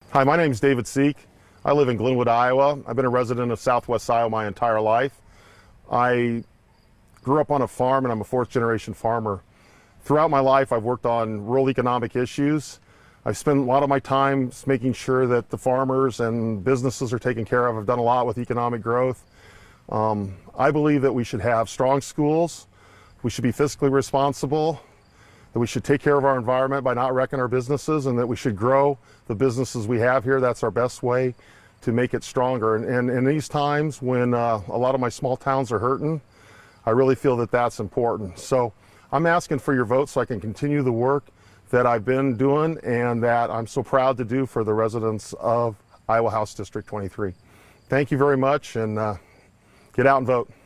Hi, my name is David Seek. I live in Glenwood, Iowa. I've been a resident of Southwest Iowa my entire life. I grew up on a farm and I'm a fourth-generation farmer. Throughout my life, I've worked on rural economic issues. I've spent a lot of my time making sure that the farmers and businesses are taken care of. I've done a lot with economic growth. I believe that we should have strong schools. We should be fiscally responsible. That we should take care of our environment by not wrecking our businesses, and that we should grow the businesses we have here. That's our best way to make it stronger. And in these times when a lot of my small towns are hurting, I really feel that that's important. So I'm asking for your vote so I can continue the work that I've been doing and that I'm so proud to do for the residents of Iowa House District 23. Thank you very much, and get out and vote.